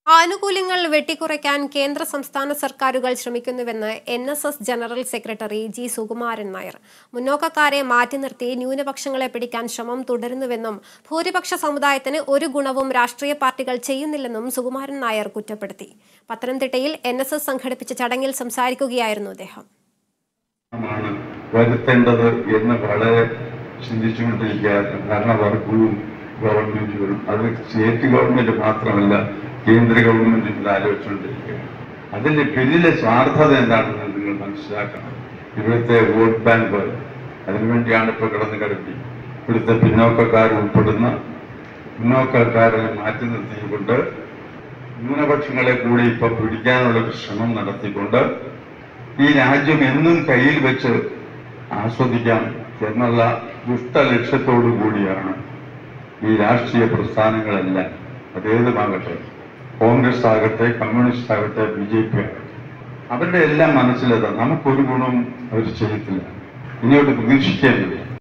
ആനുകൂല്യങ്ങൾ വെട്ടിക്കുറയ്ക്കാൻ കേന്ദ്ര സംസ്ഥാന സർക്കാരുകൾ ശ്രമിക്കുന്നുവെന്ന് NSS general secretary G. Sukumaran Nair. മുന്നോക്കക്കാരെ മാറ്റി നിർത്തി ന്യൂനപക്ഷങ്ങളെ പിടിക്കാൻ ശ്രമം തുടരുന്നുവെന്നും ഭൂരിപക്ഷ സമുദായത്തിന് ഒരു ഗുണവും രാഷ്ട്രീയ പാർട്ടികൾ ചെയ്യുന്നില്ലെന്നും സുകുമാരൻ നായർ കുറ്റപ്പെടുത്തി. പത്തനംതിട്ടയിൽ NSS സംഘടിപ്പിച്ച ചടങ്ങിൽ സംസാരിക്കുകയായിരുന്നു അദ്ദേഹം. വരുത്തേണ്ടത് എന്ന് വളരെ ചിന്തിച്ചുകൊണ്ടിരിക്കുകയായിരുന്നു. ഭരണവർഗവും ഗവൺമെന്റുകളും, അത് സ്റ്റേറ്റ് ഗവൺമെന്റ് മാത്രമല്ല, കേന്ദ്ര ഗവൺമെന്റും ഇത് ആലോചിച്ചുകൊണ്ടിരിക്കുകയാണ്. അതിന്റെ പിന്നിലെ സ്വാർത്ഥത എന്താണെന്ന് നിങ്ങൾ മനസ്സിലാക്കണം. ഇവിടുത്തെ വോട്ട് ബാങ്ക് അതിനുവേണ്ടിയാണ് ഇപ്പോൾ കിടന്ന് കിടത്തി. ഇവിടുത്തെ ഉൾപ്പെടുന്ന പിന്നോക്കക്കാരെ മാറ്റി നിർത്തിക്കൊണ്ട് ന്യൂനപക്ഷങ്ങളെ കൂടി ഇപ്പൊ പിടിക്കാനുള്ള ഒരു ശ്രമം നടത്തിക്കൊണ്ട് ഈ രാജ്യം എന്നും കയ്യിൽ വെച്ച് ആസ്വദിക്കാം എന്നുള്ള ദുഷ്ടലക്ഷ്യത്തോടു കൂടിയാണ് ഈ രാഷ്ട്രീയ പ്രസ്ഥാനങ്ങളെല്ലാം, അതേതുമാകട്ടെ, കോൺഗ്രസ് ആകട്ടെ, കമ്മ്യൂണിസ്റ്റ് ആകട്ടെ, BJP ആകട്ടെ, അവരുടെ എല്ലാം മനസ്സിലതാ നമുക്കൊരു ഗുണവും അവർ ചെയ്യത്തില്ല, ഇനിയോട്ട് പ്രതീക്ഷിക്കേണ്ടതില്ല.